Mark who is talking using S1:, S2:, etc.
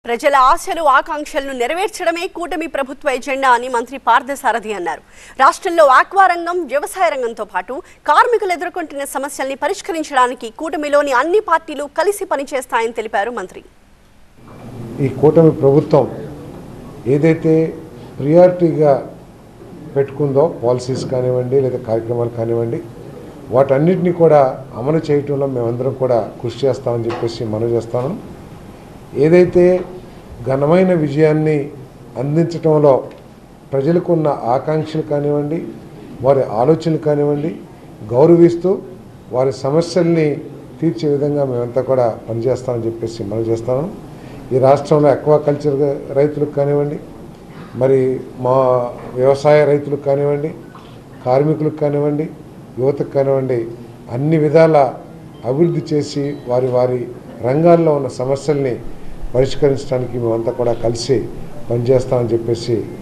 S1: ప్రజల ఆశలు ఆకాంక్షలను నెరవేర్చడమే కూటమి ప్రభుత్వ ఎజెండా అని మంత్రి పార్థసారథి అన్నారు. రాష్ట్రంలో ఆక్వా రంగం, వ్యవసాయ రంగంతో పాటు కార్మికులు ఎదుర్కొంటున్న సమస్యల్ని పరిష్కరించడానికి కూటమిలోని అన్ని పార్టీలు కలిసి పనిచేస్తాయని తెలిపారు మంత్రి.
S2: ఈ కూటమి ప్రభుత్వం ఏదైతే ప్రియారిటీగా పెట్టుకుందో పాలసీస్ కానివ్వండి లేదా కార్యక్రమాలు కానివ్వండి వాటన్నిటిని కూడా అమలు చేయటంలో మేమందరం కూడా కృషి చేస్తామని చెప్పేసి మనవి చేస్తాను. ఏదైతే ఘనమైన విజయాన్ని అందించడంలో ప్రజలకు ఉన్న ఆకాంక్షలు కానివ్వండి వారి ఆలోచనలు కానివ్వండి గౌరవిస్తూ వారి సమస్యల్ని తీర్చే విధంగా మేమంతా కూడా పనిచేస్తామని చెప్పేసి మనం చేస్తాను. ఈ రాష్ట్రంలో అక్వాకల్చర్ రైతులకు కానివ్వండి మరి మా వ్యవసాయ రైతులకు కానివ్వండి కార్మికులకు కానివ్వండి యువతకు కానివ్వండి అన్ని విధాల అభివృద్ధి చేసి వారి వారి రంగాల్లో ఉన్న సమస్యల్ని పరిష్కరించడానికి మేమంతా కూడా కలిసి పనిచేస్తామని చెప్పేసి